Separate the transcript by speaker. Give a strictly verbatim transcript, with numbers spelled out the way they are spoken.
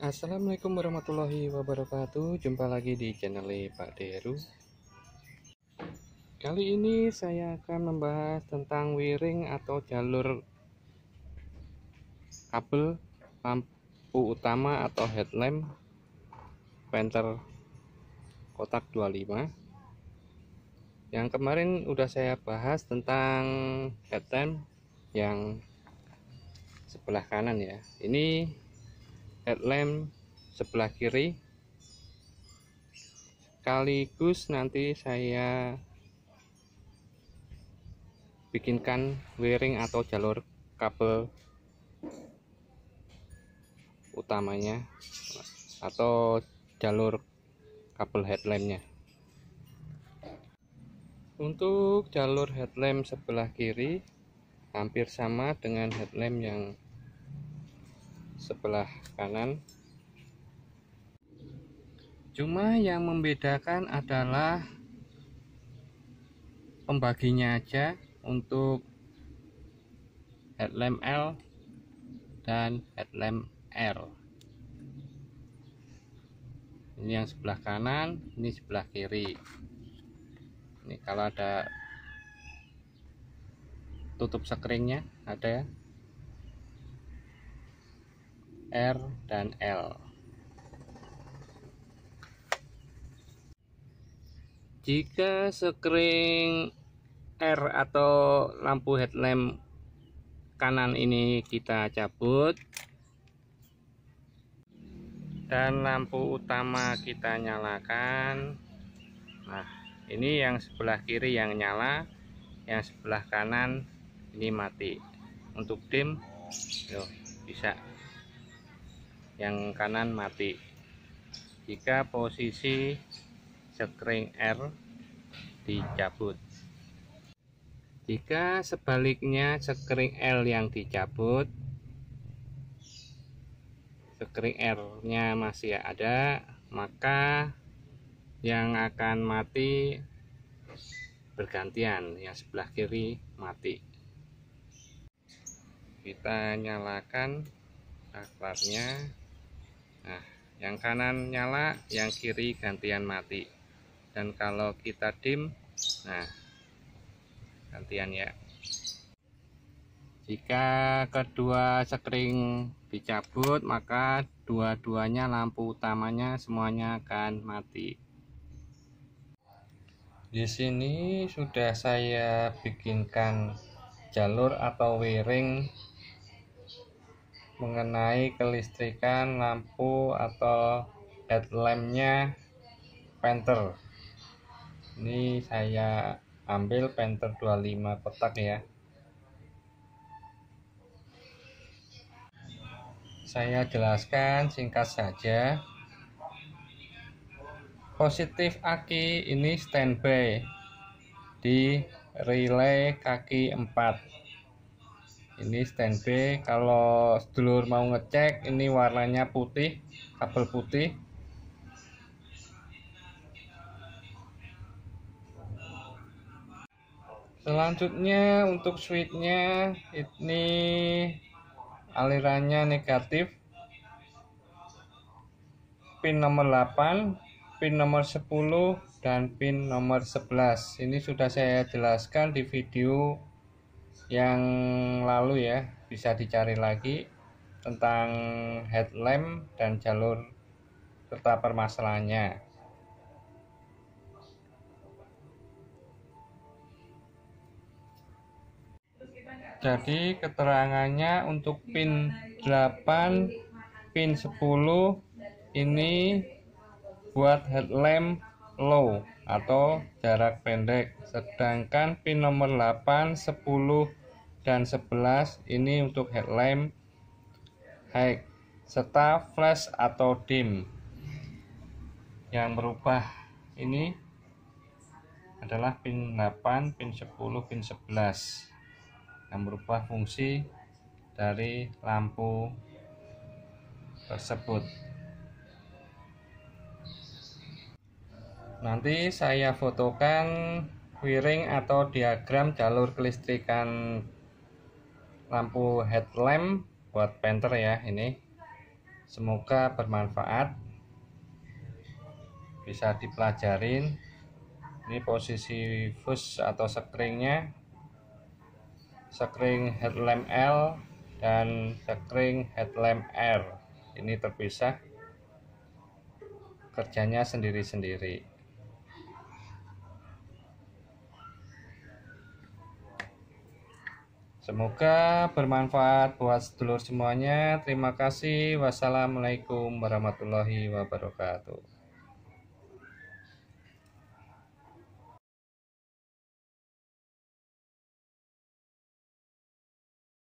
Speaker 1: Assalamualaikum warahmatullahi wabarakatuh. Jumpa lagi di channel Pak Deru. Kali ini saya akan membahas tentang wiring atau jalur kabel lampu utama atau headlamp Panther kotak dua puluh lima. Yang kemarin udah saya bahas tentang headlamp yang sebelah kanan ya. Ini headlamp sebelah kiri, sekaligus nanti saya bikinkan wiring atau jalur kabel utamanya atau jalur kabel headlampnya. Untuk jalur headlamp sebelah kiri hampir sama dengan headlamp yang sebelah kanan, cuma yang membedakan adalah pembaginya aja. Untuk headlamp L dan headlamp R, ini yang sebelah kanan, ini sebelah kiri. Ini kalau ada tutup sekringnya ada R dan L. Jika sekring R atau lampu headlamp kanan ini kita cabut dan lampu utama kita nyalakan, nah ini yang sebelah kiri yang nyala, yang sebelah kanan ini mati. Untuk dim yo, bisa yang kanan mati jika posisi sekring R dicabut. Jika sebaliknya sekring L yang dicabut, sekring R nya masih ada, maka yang akan mati bergantian, yang sebelah kiri mati. Kita nyalakan saklarnya. Nah, yang kanan nyala, yang kiri gantian mati. Dan kalau kita dim, nah gantian ya. Jika kedua sekring dicabut, maka dua-duanya lampu utamanya semuanya akan mati. Di sini sudah saya bikinkan jalur atau wiring mengenai kelistrikan lampu atau headlampnya Panther. Ini saya ambil Panther dua puluh lima kotak ya. Saya jelaskan singkat saja. Positif aki ini standby di relay kaki empat. Ini standby. Kalau sedulur mau ngecek, ini warnanya putih, kabel putih. Selanjutnya untuk switchnya, ini alirannya negatif, pin nomor delapan, pin nomor sepuluh, dan pin nomor sebelas. Ini sudah saya jelaskan di video yang lalu ya, bisa dicari lagi tentang headlamp dan jalur serta permasalahannya. Jadi keterangannya untuk pin delapan, pin sepuluh ini buat headlamp low atau jarak pendek, sedangkan pin nomor delapan, sepuluh, dan sebelas ini untuk headlamp high serta flash atau dim. Yang berubah ini adalah pin delapan, pin sepuluh, pin sebelas yang berubah fungsi dari lampu tersebut. Nanti saya fotokan wiring atau diagram jalur kelistrikan lampu headlamp buat Panther ya. Ini Semoga bermanfaat, bisa dipelajarin. Ini posisi fuse atau sekringnya, sekring headlamp L dan sekring headlamp R. Ini terpisah, kerjanya sendiri-sendiri. Semoga bermanfaat buat sedulur semuanya. Terima kasih. Wassalamualaikum warahmatullahi wabarakatuh.